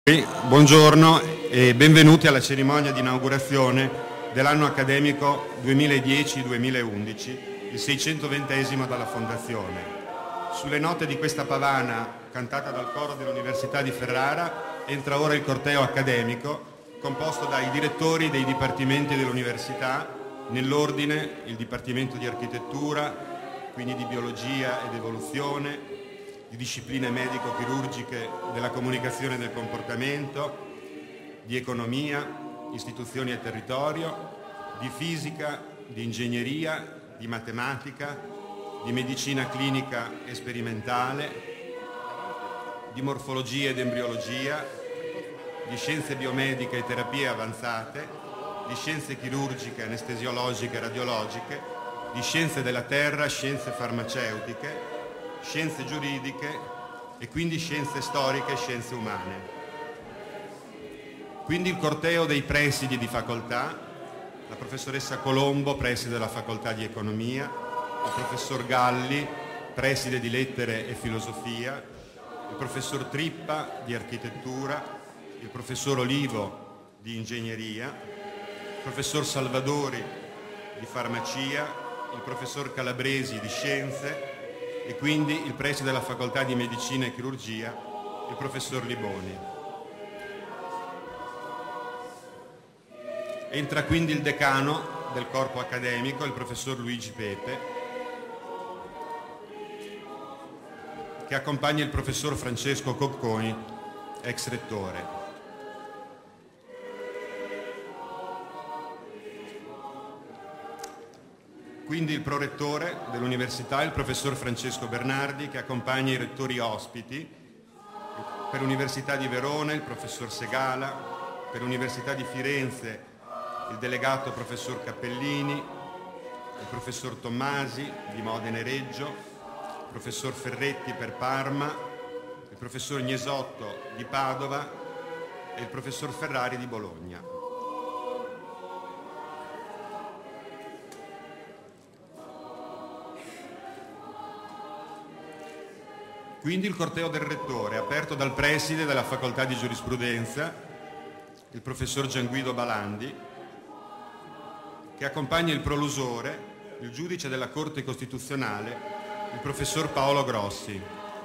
Buongiorno e benvenuti alla cerimonia di inaugurazione dell'anno accademico 2010-2011, il 620esimo dalla Fondazione. Sulle note di questa pavana, cantata dal coro dell'Università di Ferrara, entra ora il corteo accademico, composto dai direttori dei dipartimenti dell'Università, nell'ordine il Dipartimento di Architettura, quindi di Biologia ed Evoluzione, di discipline medico-chirurgiche della comunicazione e del comportamento, di economia, istituzioni e territorio, di fisica, di ingegneria, di matematica, di medicina clinica e sperimentale, di morfologia ed embriologia, di scienze biomediche e terapie avanzate, di scienze chirurgiche, anestesiologiche e radiologiche, di scienze della terra, scienze farmaceutiche, scienze giuridiche e quindi scienze storiche e scienze umane. Quindi il corteo dei presidi di facoltà, la professoressa Colombo, preside della facoltà di economia, il professor Galli, preside di lettere e filosofia, il professor Trippa di architettura, il professor Olivo di ingegneria, il professor Salvadori di farmacia, il professor Calabresi di scienze, e quindi il preside della facoltà di medicina e chirurgia, il professor Liboni. Entra quindi il decano del corpo accademico, il professor Luigi Pepe, che accompagna il professor Francesco Cocconi, ex rettore. Quindi il prorettore dell'Università, il professor Francesco Bernardi, che accompagna i rettori ospiti, per l'Università di Verona il professor Segala, per l'Università di Firenze il delegato professor Cappellini, il professor Tommasi di Modena e Reggio, il professor Ferretti per Parma, il professor Gnesotto di Padova e il professor Ferrari di Bologna. Quindi il corteo del rettore, aperto dal preside della facoltà di giurisprudenza, il professor Gianguido Balandi, che accompagna il prolusore, il giudice della Corte Costituzionale, il professor Paolo Grossi.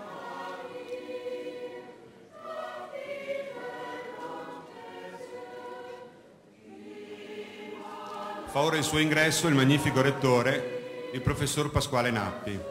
Fa ora il suo ingresso il magnifico rettore, il professor Pasquale Nappi.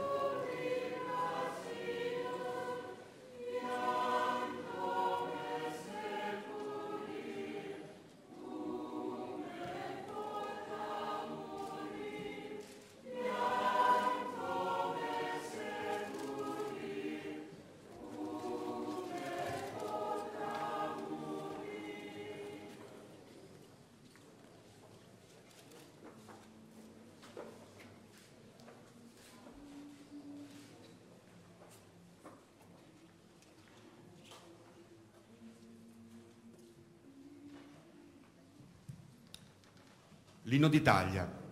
L'Inno d'Italia.